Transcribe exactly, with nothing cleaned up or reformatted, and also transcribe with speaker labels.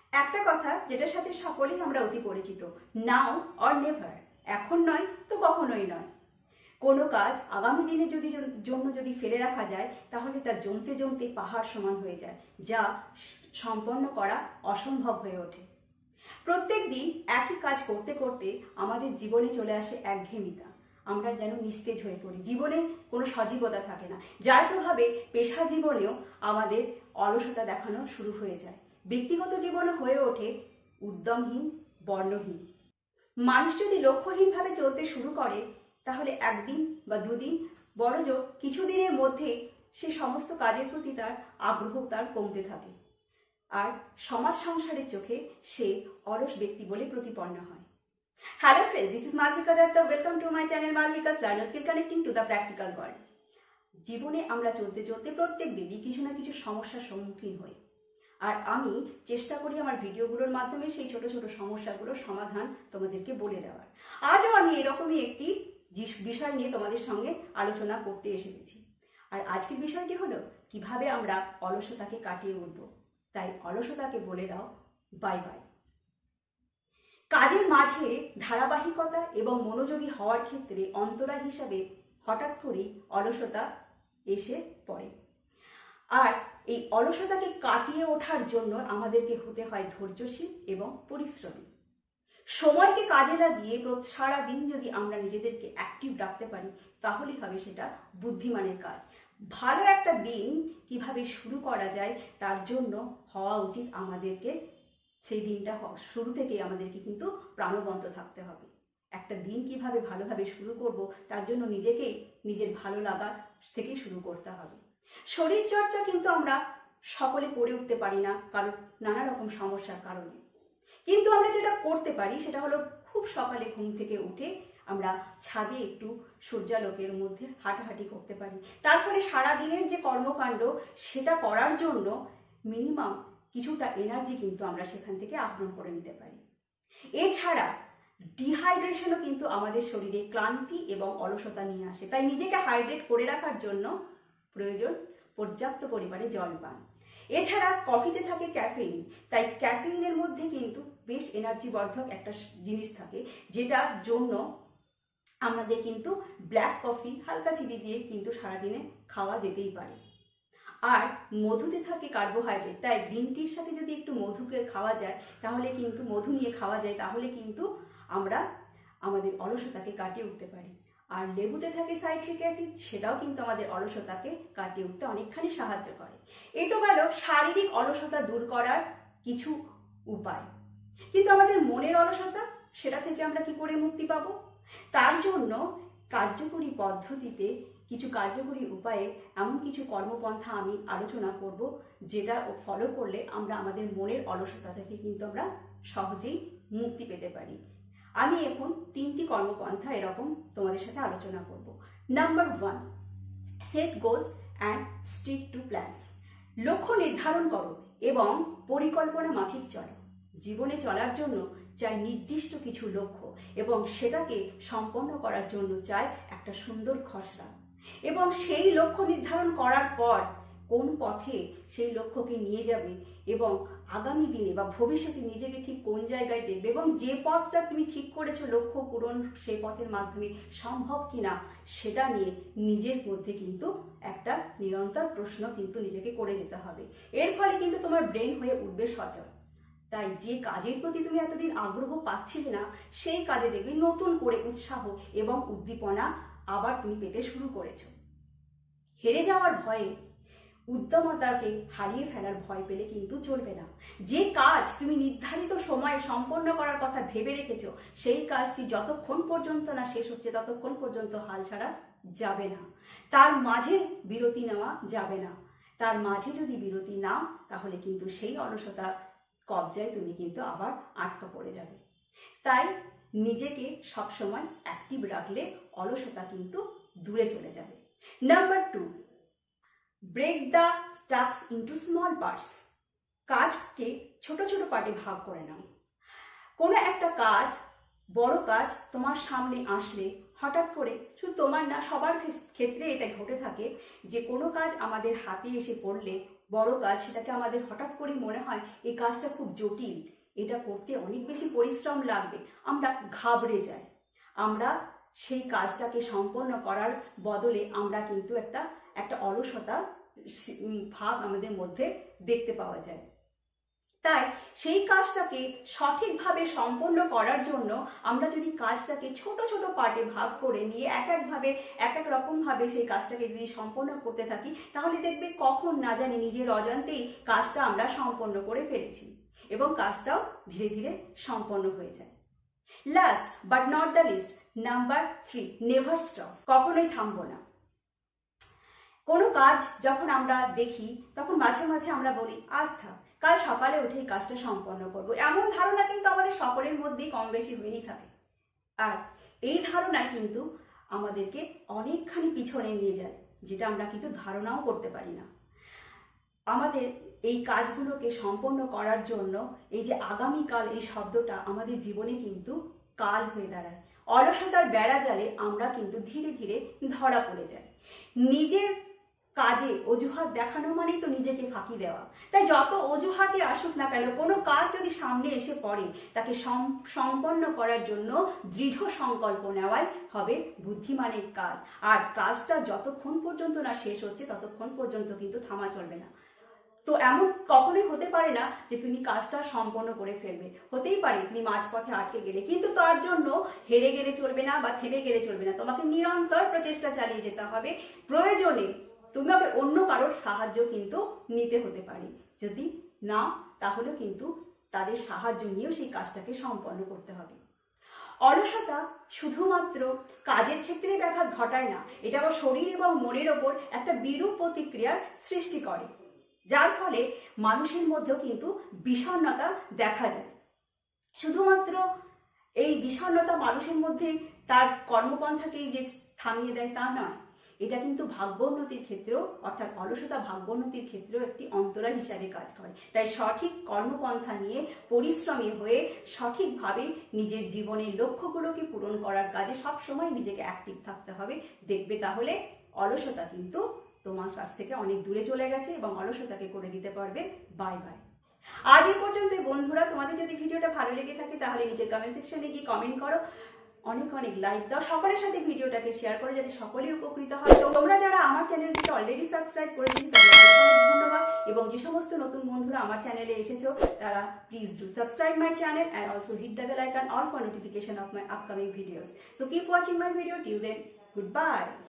Speaker 1: একটা কথা যেটার সাথে সকলেই আমরা অতি পরিচিত, নাও অর নেভার, এখন নয় তো কখনোই নয়। কোনো কাজ আগামী দিনে যদি জন্য যদি ফেলে রাখা যায় তাহলে তা জমতে জমতে পাহাড় সমান হয়ে যায়, যা সম্পন্ন করা অসম্ভব হয়ে ওঠে। প্রত্যেক দিন একই কাজ করতে করতে আমাদের জীবনে চলে আসে একঘেয়েমিতা, আমরা যেন নিস্তেজ হয়ে পড়ি, জীবনে কোনো সজীবতা থাকে না, যার প্রভাবে পেশা জীবনেও আমাদের অলসতা দেখানো শুরু হয়ে যায়। ব্যক্তিগত জীবনে হয়ে ওঠে উদ্যমহীন, বর্ণহীন। মানুষ যদি লক্ষ্যহীনভাবে চলতে শুরু করে তাহলে একদিন বা দুদিন, বড়জোর কিছুদিনের মধ্যে সে সমস্ত কাজের প্রতি তার আগ্রহ তার কমতে থাকে, আর সমাজ সংসারের চোখে সে অলস ব্যক্তি বলে প্রতিপন্ন হয়। Hello friends, this is Malabika Dutta. Welcome to my channel Malabika's learner skill connecting to the practical world. জীবনে আমরা চলতে চলতে প্রত্যেক দিনই কিছু না কিছু সমস্যার সম্মুখীন হই, আর আমি চেষ্টা করি আমার ভিডিওগুলোর মাধ্যমে সেই ছোট ছোট সমস্যাগুলোর সমাধান তোমাদেরকে বলে দেওয়ার। আজও আমি এরকমই একটি বিষয় নিয়ে তোমাদের সঙ্গে আলোচনা করতে এসেছি, আর আজকের বিষয়টি হলো কিভাবে আমরা অলসতাকে কাটিয়ে উঠব। তাই অলসতাকে বলে দাও বাই বাই। কাজের মাঝে ধারাবাহিকতা এবং মনোযোগী হওয়ার ক্ষেত্রে অন্তরায় হিসাবে হঠাৎ করেই অলসতা এসে পড়ে, আর এই অলসতাকে কাটিয়ে ওঠার জন্য আমাদেরকে হতে হয় ধৈর্যশীল এবং পরিশ্রমী। সময়কে কাজে লাগিয়ে সারা দিন যদি আমরা নিজেদেরকে অ্যাক্টিভ রাখতে পারি তাহলেই হবে সেটা বুদ্ধিমানের কাজ। ভালো একটা দিন কিভাবে শুরু করা যায় তার জন্য হওয়া উচিত আমাদেরকে সেই দিনটা শুরু থেকেই আমাদেরকে কিন্তু প্রাণবন্ত থাকতে হবে। একটা দিন কিভাবে ভালোভাবে শুরু করব তার জন্য নিজেকেই নিজের ভালো লাগা থেকে শুরু করতে হবে। শরীর চর্চা কিন্তু আমরা সকলে করে উঠতে পারি না, কারণ নানা রকম সমস্যার কারণে। কিন্তু আমরা যেটা করতে পারি সেটা হলো খুব সকালে ঘুম থেকে উঠে আমরা ছাদে একটু সূর্যালোকের মধ্যে হাঁটাহাঁটি করতে পারি। তার ফলে সারাদিনের যে কর্মকাণ্ড সেটা করার জন্য মিনিমাম কিছুটা এনার্জি কিন্তু আমরা সেখান থেকে আহরণ করে নিতে পারি। এছাড়া ডিহাইড্রেশনও কিন্তু আমাদের শরীরে ক্লান্তি এবং অলসতা নিয়ে আসে, তাই নিজেকে হাইড্রেট করে রাখার জন্য প্রয়োজন পর্যাপ্ত পরিমাণে জল পান। এছাড়া কফিতে থাকে ক্যাফেইন, তাই ক্যাফেইনের মধ্যে কিন্তু বেশ এনার্জি বর্ধক একটা জিনিস থাকে, যেটার জন্য আমাদের কিন্তু ব্ল্যাক কফি হালকা চিনি দিয়ে কিন্তু সারাদিনে খাওয়া যেতেই পারে। আর মধুতে থাকে কার্বোহাইড্রেট, তাই গ্রিন টির সাথে যদি একটু মধুকে খাওয়া যায় তাহলে কিন্তু মধু নিয়ে খাওয়া যায় তাহলে কিন্তু আমরা আমাদের অলসতাকে কাটিয়ে উঠতে পারি। আর লেবুতে থাকে সাইট্রিক অ্যাসিড, সেটাও কিন্তু আমাদের অলসতাকে কাটিয়ে উঠতে অনেকখানি সাহায্য করে। এই তো গেল শারীরিক অলসতা দূর করার কিছু উপায়, কিন্তু আমাদের মনের অলসতা, সেটা থেকে আমরা কি করে মুক্তি পাবো? তার জন্য কার্যকরী পদ্ধতিতে কিছু কার্যকরী উপায়ে এমন কিছু কর্মপন্থা আমি আলোচনা করব, যেটা ফলো করলে আমরা আমাদের মনের অলসতা থেকে কিন্তু আমরা সহজেই মুক্তি পেতে পারি। আমি এখন তিনটি কর্মপন্থা এরকম তোমাদের সাথে আলোচনা করব। Number one, set goals and stick to plans. লক্ষ্য নির্ধারণ করো এবং পরিকল্পনা মাফিক চলো। জীবনে চলার জন্য চাই নির্দিষ্ট কিছু লক্ষ্য, এবং সেটাকে সম্পন্ন করার জন্য চাই একটা সুন্দর খসড়া। এবং সেই লক্ষ্য নির্ধারণ করার পর কোন পথে সেই লক্ষ্যকে নিয়ে যাবে এবং আগামী দিনে বা ভবিষ্যতে নিজেকে ঠিক কোন জায়গায় দেখবে, এবং যে পথটা তুমি ঠিক করেছো লক্ষ্য পূরণ সেই পথের মাধ্যমে সম্ভব কিনা সেটা নিয়ে নিজের মধ্যে কিন্তু একটা নিরন্তর প্রশ্ন কিন্তু নিজেকে করে যেতে হবে। এর ফলে কিন্তু তোমার ব্রেন হয়ে উঠবে সচল। তাই যে কাজের প্রতি তুমি এতদিন আগ্রহ পাচ্ছিলে না সেই কাজে দেখবে নতুন করে উৎসাহ এবং উদ্দীপনা আবার তুমি পেতে শুরু করেছো। হেরে যাওয়ার ভয়ে, উদ্যমতাকে হারিয়ে ফেলার ভয় পেলে কিন্তু চলবে না। যে কাজ তুমি নির্ধারিত সময়ে সম্পন্ন করার কথা ভেবে রেখেছো সেই কাজটি যতক্ষণ পর্যন্ত না শেষ হচ্ছে ততক্ষণ পর্যন্ত হাল ছাড়া যাবে না, তার মাঝে বিরতি নেওয়া যাবে না। তার মাঝে যদি বিরতি নাও তাহলে কিন্তু সেই অলসতা কবজায় তুমি কিন্তু আবার আটকা পড়ে যাবে। তাই নিজেকে সবসময় অ্যাক্টিভ রাখলে অলসতা কিন্তু দূরে চলে যাবে। Number two, break the task into small parts. কাজকে ছোট ছোট পার্টে ভাগ করে নাও। কোনো একটা কাজ, বড় কাজ তোমার সামনে আসলে হঠাৎ করে, শুধু তোমার না সবার ক্ষেত্রে এটা ঘটে থাকে, যে কোনো কাজ আমাদের হাতে এসে পড়লে বড় কাজ, সেটাকে আমাদের হঠাৎ করে মনে হয় এই কাজটা খুব জটিল, এটা করতে অনেক বেশি পরিশ্রম লাগবে, আমরা ঘাবড়ে যাই। আমরা সেই কাজটাকে সম্পন্ন করার বদলে আমরা কিন্তু একটা একটা অলসতা ভাব আমাদের মধ্যে দেখতে পাওয়া যায়। তাই সেই কাজটাকে সঠিকভাবে সম্পন্ন করার জন্য আমরা যদি কাজটাকে ছোট ছোট পার্টে ভাগ করে নিয়ে এক একভাবে এক এক রকমভাবে সেই কাজটাকে যদি সম্পন্ন করতে থাকি, তাহলে দেখবে কখন না জানি নিজের অজান্তেই কাজটা আমরা সম্পন্ন করে ফেলেছি এবং কাজটাও ধীরে ধীরে সম্পন্ন হয়ে যায়। Last but not the least, number three, never stop. কখনোই থামবো না। কোনো কাজ যখন আমরা দেখি তখন মাঝে মাঝে আমরা বলি আজ থাক, কাল সকালে উঠে এই কাজটা সম্পন্ন করবো। এমন ধারণা কিন্তু আমাদের সকলের মধ্যেই কম বেশি হয়েই থাকে। আর এই ধারণা কিন্তু আমাদেরকে অনেকখানি পিছনে নিয়ে যায়, যেটা আমরা কিন্তু ধারণাও করতে পারি না। আমাদের এই কাজগুলোকে সম্পন্ন করার জন্য এই যে আগামীকাল এই শব্দটা আমাদের জীবনে কিন্তু কাল হয়ে দাঁড়ায়। অলসতার বেড়া জালে আমরা কিন্তু ধীরে ধীরে ধরা পড়ে যাই। নিজের কাজে অজুহাত দেখানো মানেই তো নিজেকে ফাঁকি দেওয়া। তাই যত অজুহাতে আসুক না কেন, কোনো কাজ যদি সামনে এসে পড়ে তাকে সম্পন্ন করার জন্য দৃঢ় সংকল্প নেওয়াই হবে বুদ্ধিমানের কাজ। আর কাজটা যতক্ষণ পর্যন্ত না শেষ হচ্ছে ততক্ষণ পর্যন্ত কিন্তু থামা চলবে না। তো এমন কখনোই হতে পারে না যে তুমি কাজটা সম্পন্ন করে ফেলবে। হতেই পারে তুমি মাঝপথে আটকে গেলে, কিন্তু তার জন্য হেরে গেলে চলবে না বা থেমে গেলে চলবে না। তোমাকে নিরন্তর প্রচেষ্টা চালিয়ে যেতে হবে। প্রয়োজনে তোমাকে অন্য কারোর সাহায্য কিন্তু নিতে হতে পারে। যদি না, তাহলে কিন্তু তাদের সাহায্য নিয়েও সেই কাজটাকে সম্পন্ন করতে হবে। অলসতা শুধুমাত্র কাজের ক্ষেত্রে ব্যাঘাত ঘটায় না, এটা আবার শরীর এবং মনের ওপর একটা বিরূপ প্রতিক্রিয়ার সৃষ্টি করে, যার ফলে মানুষের মধ্যেও কিন্তু বিষণ্ণতা দেখা যায়। শুধুমাত্র এই বিষণ্ণতা মানুষের মধ্যে তার কর্মপন্থাকেই যে থামিয়ে দেয় তা নয়, এটা কিন্তু ভাগ্যোন্নতির ক্ষেত্রেও, অর্থাৎ অলসতা ভাগ্যোন্নতির ক্ষেত্রেও একটি অন্তরায় হিসাবে কাজ করে। তাই সঠিক কর্মপন্থা নিয়ে পরিশ্রমী হয়ে সঠিকভাবে নিজের জীবনের লক্ষ্যগুলোকে পূরণ করার কাজে সবসময় নিজেকে অ্যাক্টিভ থাকতে হবে। দেখবে তাহলে অলসতা কিন্তু তোমার কাছ থেকে অনেক দূরে চলে গেছে এবং অলসতাকে করে দিতে পারবে বাই বাই। আজ এই পর্যন্ত বন্ধুরা, তোমাদের যদি ভিডিওটা ভালো লেগে থাকে তাহলে নিচের কমেন্ট সেকশনে গিয়ে কমেন্ট করো, অনেক অনেক লাইক দাও, সকলের সাথে ভিডিওটাকে শেয়ার করো যাতে সকলেই উপকৃত হয়। তো তোমরা যারা আমার চ্যানেলটিকে অলরেডি সাবস্ক্রাইব করে দিয়েছো তাদের অনেক ধন্যবাদ, এবং যে সমস্ত নতুন বন্ধুরা আমার চ্যানেলে এসেছো তারা please do subscribe my channel and also hit the bell icon all for notification of my upcoming videos. So keep watching my video till then. Goodbye.